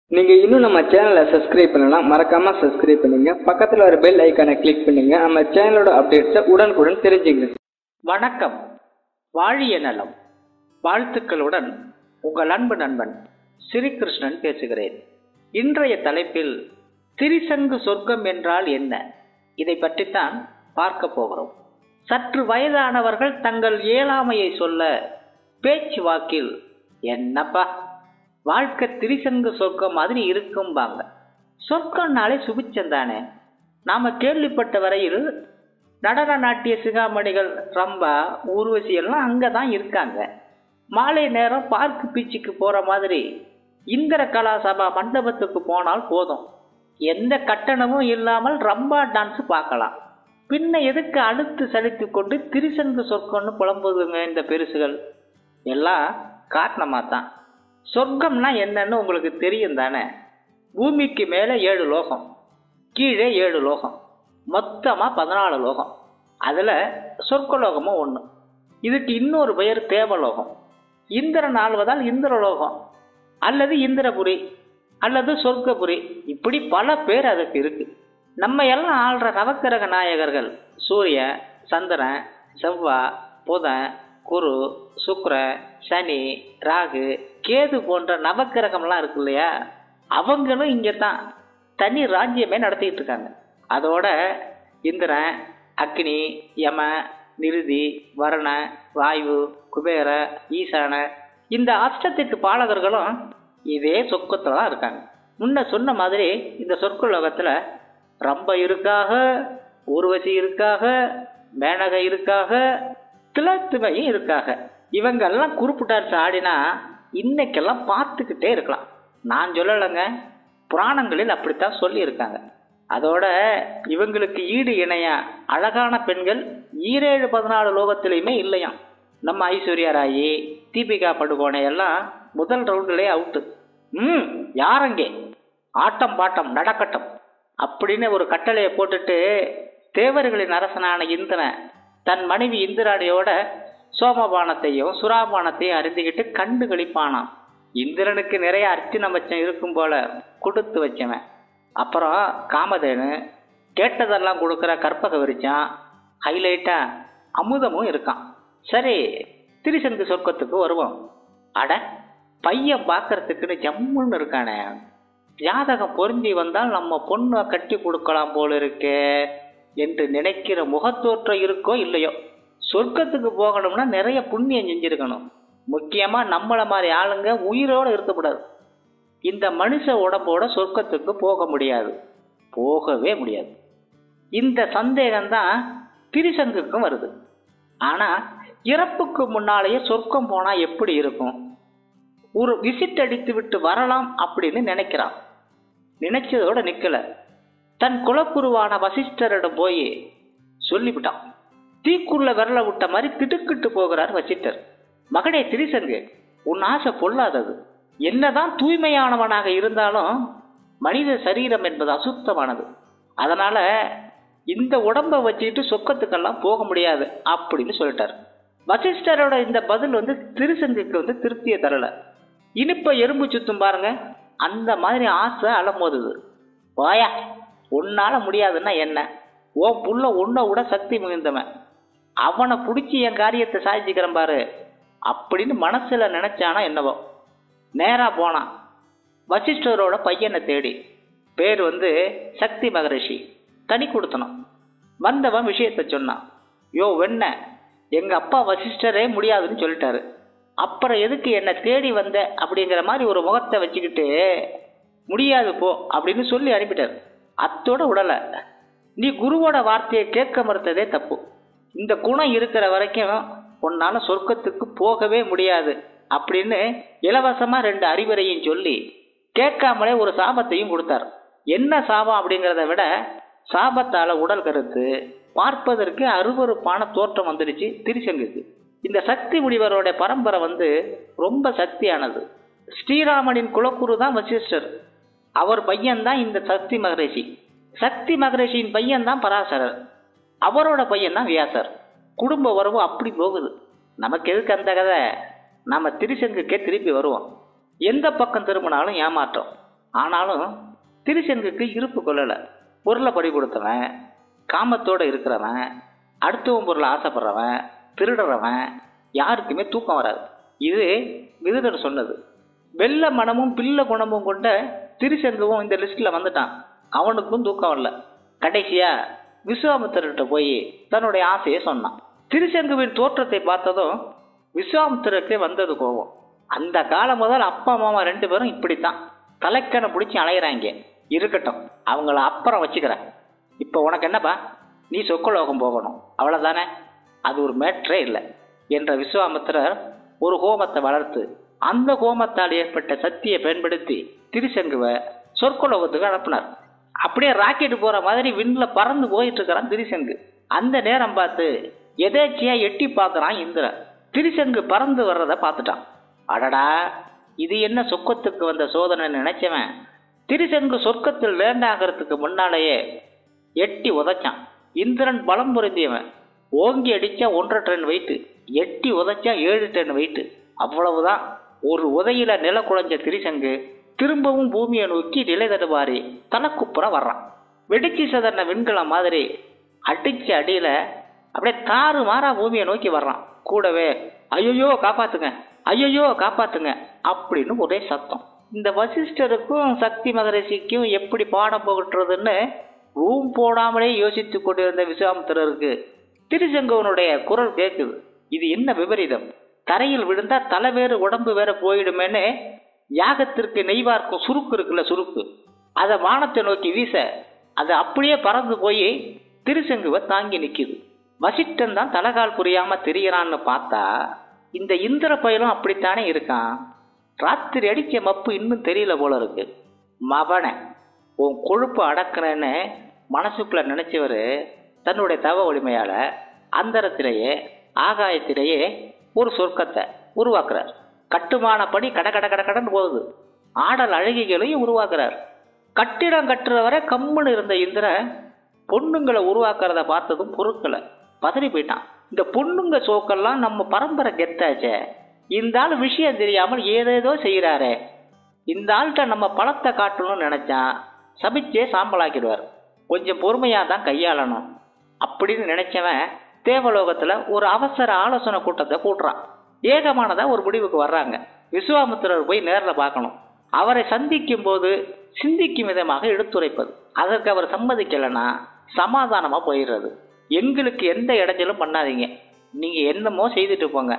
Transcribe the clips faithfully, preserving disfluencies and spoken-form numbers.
நீங்க இன்னும் நம்ம சேனலை சப்ஸ்கிரைப் பண்ணலாம், மறக்காம சப்ஸ்கிரைப் பண்ணுங்க. பக்கத்துல ஒரு பெல் ஐக்கானை கிளிக் பண்ணுங்க. நம்ம சேனலோட அப்டேட்ஸை உடனுக்குடன் தெரிஞ்சுங்க. வணக்கம். வாழிய நலம் வாழ்த்துக்களுடன் உங்கள் அன்பு நண்பன் ஸ்ரீகிருஷ்ணன் பேசுகிறேன். இன்றைய தலைப்பில் திரிசங்கு சொர்க்கம் என்றால் என்ன, இதை பற்றித்தான் பார்க்க போகிறோம். சற்று வயதானவர்கள் தங்கள் இயலாமையை சொல்ல பேச்சு வாக்கில் என்னப்பா வாழ்க்கை திரிசங்கு சொர்க்கம் மாதிரி இருக்கும்பாங்க. சொர்க்கம்னாலே சுபிச்சந்தானே. நாம கேள்விப்பட்ட வரையில் நடன நாட்டிய சிகாமணிகள் ரம்பா ஊர்வசி எல்லாம் அங்கதான் இருக்காங்க. மாலை நேரம் பார்க்கு பீச்சுக்கு போற மாதிரி இந்திர கலாசபா மண்டபத்துக்கு போனால் போதும், எந்த கட்டணமும் இல்லாமல் ரம்பா டான்ஸ் பார்க்கலாம். பின்ன எதுக்கு அழுத்து சலித்து கொண்டு திரிசங்கு சொர்க்கம்னு புலம்புதுங்க இந்த பெருசுகள் எல்லாம்? காரணமா தான். சொர்க்கம்னா என்னன்னு உங்களுக்கு தெரியும் தானே. பூமிக்கு மேலே ஏழு லோகம், கீழே ஏழு லோகம், மொத்தமாக பதினாலு லோகம். அதில் சொர்க்கலோகமும் ஒன்று. இதுக்கு இன்னொரு பெயர் தேவலோகம். இந்திரன் ஆள்வதால் இந்திரலோகம் அல்லது இந்திரபுரி அல்லது சொர்க்கபுரி, இப்படி பல பேர் அதுக்கு இருக்கு. நம்ம எல்லாம் ஆள்ற நவக்கிரக நாயகர்கள் சூரியன், சந்திரன், செவ்வாய், புதன், குரு, சுக்கிர, சனி, ராகு, கேது போன்ற நவக்கிரகம்லாம் இருக்கு இல்லையா, அவங்களும் இங்கே தான் தனி ராஜ்யமே நடத்திக்கிட்டு இருக்காங்க. அதோட இந்திரன், அக்னி, யம, நிருதி, வருண, வாயு, குபேர, ஈசான, இந்த அஷ்டத்திற்கு பாலகர்களும் இதே சொர்க்கத்தில் தான் இருக்காங்க. முன்ன சொன்ன மாதிரி இந்த சொர்க்கலோகத்தில் ரம்ப இருக்காக, ஊர்வசி இருக்காக, மேனக இருக்காக, திலத்துமையும் இருக்காக. இவங்கெல்லாம் குறிப்பிட்டாச்சு ஆடினா இன்னைக்கெல்லாம் பார்த்துக்கிட்டே இருக்கலாம். நான் சொல்லலைங்க, புராணங்களில் அப்படித்தான் சொல்லியிருக்காங்க. அதோட இவங்களுக்கு ஈடு இணையா அழகான பெண்கள் ஈரேழு பதினாலு லோகத்திலையுமே இல்லையாம். நம்ம ஐஸ்வர்யா ராயி, தீபிகா படுகோனே எல்லாம் முதல் ரவுண்டிலே அவுட்டு. ம் யாரங்கே ஆட்டம் பாட்டம் நடக்கட்டும் அப்படின்னு ஒரு கட்டளையை போட்டுட்டு தேவர்களின் அரசனான இந்திரன் தன் மனைவி இந்திராணியோட சோமபானத்தையும் சுறாபானத்தையும் அறிந்துகிட்டு கண்டு கழிப்பானான். இந்திரனுக்கு நிறைய அர்ச்சனை வச்சம் இருக்கும் போல கொடுத்து வச்சவன். அப்புறம் காமதேனு கேட்டதெல்லாம் கொடுக்குற கற்பக விரிச்சான். ஹைலைட்டா அமுதமும் இருக்கான். சரி, திரிசங்கு சொர்க்கத்துக்கு வருவோம். அட பையன் பார்க்கறதுக்குன்னு ஜம்முன்னு இருக்கானே, ஜாதகம் பொருந்தி வந்தால் நம்ம பொண்ணை கட்டி கொடுக்கலாம் போல இருக்கே என்று நினைக்கிற முகத்தோற்றம் இருக்கோ இல்லையோ, சொர்க்கத்துக்கு போகணும்னா நிறைய புண்ணியம் செஞ்சிருக்கணும். முக்கியமா நம்மள மாதிரி ஆளுங்க உயிரோடு இருக்கக்கூடாது. இந்த மனுஷ உடம்போட சொர்க்கத்துக்கு போக முடியாது, போகவே முடியாது. இந்த சந்தேகம்தான் திரிசங்குக்கும் வருது. ஆனா இறப்புக்கு முன்னாலேயே சொர்க்கம் போனா எப்படி இருக்கும்? ஒரு விசிட் அடித்து விட்டு வரலாம் அப்படின்னு நினைக்கிறான். நினைச்சதோட நிக்கல, தன் குலக்குருவான வசிஷ்டரிடம் போய் சொல்லிவிட்டான். தீக்குள்ள விரல விட்ட மாதிரி திடுக்கிட்டு போகிறார் வசிஷ்டர். மகனே திரிசங்கு, உன் ஆசை பொல்லாதது. என்னதான் தூய்மையானவனாக இருந்தாலும் மனித சரீரம் என்பது அசுத்தமானது. அதனால இந்த உடம்பை வச்சுக்கிட்டு சொர்க்கத்துக்கெல்லாம் போக முடியாது அப்படின்னு சொல்லிட்டார். வசிஷ்டரோட இந்த பதில் வந்து திரிசங்குக்கு வந்து திருப்தியை தரல. இனிப்ப எறும்பு சுத்தும் பாருங்க, அந்த மாதிரி ஆசை அலமோதுது. வாயா, உன்னால முடியாதுன்னா என்ன? ஓ புள்ள உன்னை விட சக்தி மிகுந்தவன், அவனை பிடிச்சி என் காரியத்தை சாதிச்சுக்கிறேன் பாரு அப்படின்னு மனசுல நினைச்சானா என்னவோ. நேரா போனான் வசிஷ்டரோட பையனை தேடி. பேர் வந்து சக்தி மகரிஷி, தனி கொடுத்தனும். வந்தவன் விஷயத்த சொன்னான். யோ வெண்ண, எங்க அப்பா வசிஷ்டரே முடியாதுன்னு சொல்லிட்டாரு, அப்புறம் எதுக்கு என்னை தேடி வந்த அப்படிங்கிற மாதிரி ஒரு முகத்தை வச்சுக்கிட்டு முடியாது போ அப்படின்னு சொல்லி அனுப்பிட்டார். அத்தோட உடலை நீ குருவோட வார்த்தையை கேட்க மறுத்ததே தப்பு. இந்த குணம் இருக்கிற வரைக்கும் உன்னால சொர்க்கத்துக்கு போகவே முடியாது அப்படின்னு இலவசமா ரெண்டு அறிவுரையும் சொல்லி கேட்காமலே ஒரு சாபத்தையும் கொடுத்தார். என்ன சாபம் அப்படிங்கிறத விட சாபத்தால உடல் கருத்து பார்ப்பதற்கு அருவருப்பான தோற்றம் வந்துடுச்சு திரிசங்குக்கு. இந்த சக்தி முனிவரோட பரம்பரை வந்து ரொம்ப சக்தியானது. ஸ்ரீராமனின் குலக்குரு தான் வசிஷ்டர், அவர் பையன்தான் இந்த சக்தி மகரிஷி. சக்தி மகரிஷியின் பையன் தான் பராசரர், அவரோட பையன் தான் வியாசர். குடும்ப உறவு அப்படி போகுது. நமக்கு எதுக்கு அந்த கதை? நம்ம திரிசங்குக்கே திருப்பி வருவோம். எந்த பக்கம் திரும்பினாலும் ஏமாற்றம். ஆனாலும் திருசங்குக்கு இருப்பு கொள்ளலை. பொருளை பறி கொடுத்தவன், காமத்தோடு இருக்கிறவன், அடுத்தவன் பொருளை ஆசைப்படுறவன், திருடுறவன் யாருக்குமே தூக்கம் வராது. இது விதுரர் சொன்னது. வெள்ள மனமும் பிள்ளை குணமும் கொண்ட திருசங்குவும் இந்த லிஸ்ட்ல வந்துட்டான். அவனுக்கும் தூக்கம் வரல. கடைசியா விஸ்வாமித்திரர்கிட்ட போய் தன்னுடைய ஆசையை சொன்னான். திருசங்குவின் தோற்றத்தை பார்த்ததும் விஸ்வாமித்திரருக்கு வந்தது கோபம். அந்த காலம் முதல் அப்பா மாமா ரெண்டு பேரும் இப்படித்தான் தலைக்கனை பிடிச்சி அலையிறாங்க. இருக்கட்டும், அவங்கள அப்புறம் வச்சுக்கிறேன். இப்போ உனக்கு என்னப்பா, நீ சொக்கலோகம் போகணும், அவ்வளோதானே, அது ஒரு மேட்ரே இல்லை என்ற விஸ்வாமித்திரர் ஒரு ஹோமத்தை வளர்த்து அந்த ஹோமத்தால் ஏற்பட்ட சக்தியை பயன்படுத்தி திருசங்குவை சொர்க்கலோகத்துக்கு அனுப்பினார். அப்படியே ராக்கெட் போற மாதிரி விண்ல பறந்து போயிட்டு இருக்கிறான் திருசங்கு. அந்த நேரம் பார்த்து எதேச்சியா எட்டி பார்க்கறான் இந்திரன். திருசங்கு பறந்து வர்றத பார்த்துட்டான். அடடா, இது என்ன சொர்க்கத்துக்கு வந்த சோதனை நினைச்சவன் திருசங்கு சொர்க்கத்தில் லேண்ட் ஆகிறதுக்கு முன்னாலேயே எட்டி உதைச்சான். இந்திரன் பலம் பொருந்தியவன். ஓங்கி அடிச்சா ஒன்றரை டன் வெயிட்டு, எட்டி உதைச்சா ஏழு டன் வெயிட்டு. அவ்வளவுதான். ஒரு உதையில நில குழஞ்ச திருசங்கு திரும்பவும் பூமியை நோக்கி நிலை தடுமாறி தனக்குப்புற வர்றான். வெடிச்சு சதர்ன விண்கலம் மாதிரி அடிச்ச அடியில அப்படியே தாறு மாறா பூமியை நோக்கி வர்றான். கூடவே ஐயோ காப்பாத்துங்க, ஐயோ காப்பாத்துங்க அப்படின்னு ஒரே சத்தம். இந்த வசிஷ்டருக்கும் சக்தி மகரிஷிக்கும் எப்படி பாடம் புகட்டுறதுன்னு ரூம் போடாமலே யோசித்து கொண்டிருந்த விஸ்வாமித்திரருக்கு திருசங்குவனுடைய குரல் கேட்குது. இது என்ன விபரீதம், தரையில் விழுந்தா தலை வேறு உடம்பு வேற போயிடுமேன்னு யாகத்திற்கு நெய்வார்க்கும் சுருக்கு இருக்குல்ல, சுருக்கு, அதை வானத்தை நோக்கி வீச அது அப்படியே பறந்து போய் திருசங்குவை தாங்கி நிற்குது. வசிஷ்டன் தான் தலைகால் புரியாம திரிகிறான்னு பார்த்தா இந்த இந்திர பயலும் அப்படித்தானே இருக்கான். ராத்திரி அடிச்ச மப்பு இன்னும் தெரியல போல இருக்கு. மவனை உன் கொழுப்பு அடக்கிறேன்னு மனசுக்குள்ள நினைச்சவர் தன்னுடைய தவ வலிமையால அந்தரத்திலேயே ஆகாயத்திலேயே ஒரு சொர்க்கத்தை உருவாக்குறார். கட்டுமானப்படி கட கட கட கடன்னு போகுது. ஆடல் அழகிகளையும் உருவாக்குறார். கட்டிடம் கட்டுறவரை கம்முன்னு இருந்த இந்திரன் பொண்ணுங்களை உருவாக்குறத பார்த்ததும் பொருட்களை பதறி போயிட்டான். இந்த பொண்ணுங்க சோக்கெல்லாம் நம்ம பரம்பரை கெத்தாச்சே, இந்த ஆள் விஷயம் தெரியாமல் ஏதேதோ செய்கிறாரே, இந்த ஆள்கிட்ட நம்ம பழத்தை காட்டணும்னு நினைச்சான் சபிச்சே சாம்பலாக்கிடுவார். கொஞ்சம் பொறுமையாக தான் கையாளணும் அப்படின்னு நினைச்சவன் தேவலோகத்தில் ஒரு அவசர ஆலோசனை கூட்டத்தை கூட்டுறான். ஏகமானதா ஒரு முடிவுக்கு வர்றாங்க. விஸ்வாமித்திரர் போய் நேரில் பார்க்கணும். அவரை சந்திக்கும் போது சிந்திக்கும் விதமாக எடுத்துரைப்பது. அதற்கு அவர் சம்மதிக்கலைன்னா சமாதானமாக போயிடுறது. எங்களுக்கு எந்த இடைஞ்சலும் பண்ணாதீங்க, நீங்கள் என்னமோ செய்துட்டு போங்க,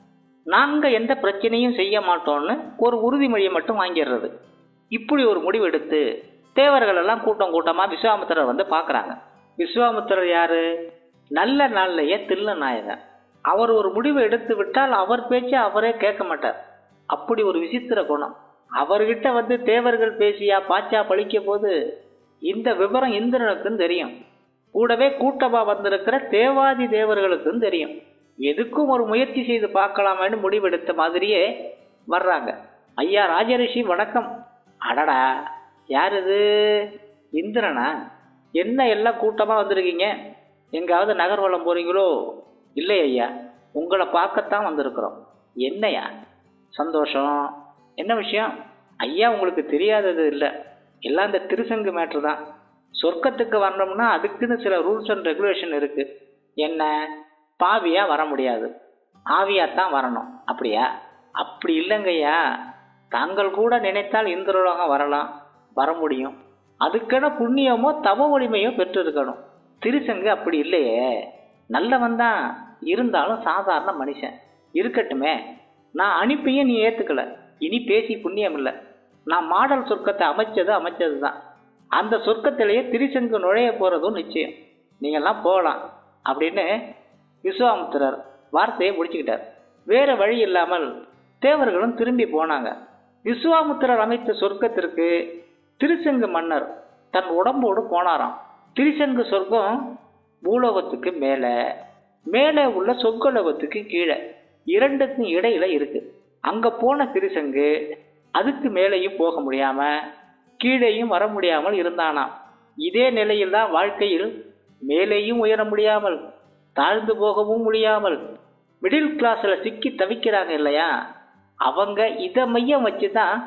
நாங்கள் எந்த பிரச்சனையும் செய்ய மாட்டோம்னு ஒரு உறுதிமொழியை மட்டும் வாங்கிடுறது. இப்படி ஒரு முடிவு எடுத்து தேவர்கள் எல்லாம் கூட்டம் கூட்டமாக விஸ்வாமித்திரர் வந்து பார்க்குறாங்க. விஸ்வாமித்திரர் யாரு? நல்ல நாள்லையே தில்ல நாயகன். அவர் ஒரு முடிவை எடுத்து விட்டால் அவர் பேச்சை அவரே கேட்க மாட்டார். அப்படி ஒரு விசித்திர குணம். அவர்கிட்ட வந்து தேவர்கள் பேசியா பாச்சா பழிக்க போது இந்த விவரம் இந்திரனுக்கும் தெரியும். கூடவே கூட்டமா வந்திருக்கிற தேவாதி தேவர்களுக்கும் தெரியும். எதுக்கும் ஒரு முயற்சி செய்து பார்க்கலாமேன்னு முடிவெடுத்த மாதிரியே வர்றாங்க. ஐயா ராஜரிஷி வணக்கம். அடடா, யார் இது? இந்திரனா? என்ன எல்லாம் கூட்டமாக வந்திருக்கீங்க? எங்காவது நகர்வலம் போறீங்களோ? இல்லை ஐயா, உங்களை பார்க்கத்தான் வந்திருக்கிறோம். என்னையா? சந்தோஷம். என்ன விஷயம்? ஐயா, உங்களுக்கு தெரியாதது இல்லை, எல்லாம் இந்த திருசங்கு மேட்ரு தான். சொர்க்கத்துக்கு வரணும்னா அதுக்குன்னு சில ரூல்ஸ் அண்ட் ரெகுலேஷன் இருக்கு. என்ன, பாவியா வர முடியாது, ஆவியாத்தான் வரணும். அப்படியா? அப்படி இல்லைங்கய்யா, தாங்கள் கூட நினைத்தால் இந்திரலோகம் வரலாம், வர முடியும். அதுக்கான புண்ணியமோ தவ வலிமையோ பெற்று இருக்கணும். திருசங்கு அப்படி இல்லையே, நல்லவன் தான், இருந்தாலும் சாதாரண மனுஷன். இருக்கட்டுமே, நான் அனுப்பியும் நீ ஏற்றுக்கல, இனி பேசி புண்ணியம் இல்லை. நான் மாடல் சொர்க்கத்தை அமைச்சது அமைச்சது தான். அந்த சொர்க்கத்திலேயே திருசங்கு நுழைய போகிறதும் நிச்சயம். நீங்கள்லாம் போகலாம் அப்படின்னு விஸ்வாமித்திரர் வார்த்தையை முடிச்சுக்கிட்டார். வேறு வழி இல்லாமல் தேவர்களும் திரும்பி போனாங்க. விஸ்வாமித்திரர் அமைத்த சொர்க்கத்திற்கு திருசங்கு மன்னர் தன் உடம்போடு போனாராம். திருசங்கு சொர்க்கம் பூலோகத்துக்கு மேலே, மேலே உள்ள சொர்க்கலோகத்துக்கு கீழே, இரண்டுக்கும் இடையில இருக்கு. அங்கே போன திருசங்கு அதுக்கு மேலேயும் போக முடியாம கீழேயும் வர முடியாமல் இருந்தானாம். இதே நிலையில் தான் வாழ்க்கையில் மேலேயும் உயர முடியாமல் தாழ்ந்து போகவும் முடியாமல் மிடில் கிளாஸில் சிக்கி தவிக்கிறாங்க இல்லையா, அவங்க இதை மையம் வச்சு தான்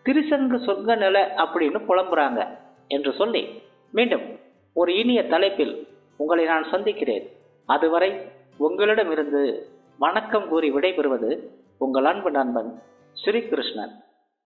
திரிசங்கு சொர்க்க நிலை அப்படின்னு புலம்புறாங்க என்று சொல்லி மீண்டும் ஒரு இனிய தலைப்பில் உங்களை நான் சந்திக்கிறேன். அதுவரை உங்களிடமிருந்து வணக்கம் கூறி விடைபெறுவது உங்கள் அன்பு நண்பன் ஸ்ரீகிருஷ்ணன்.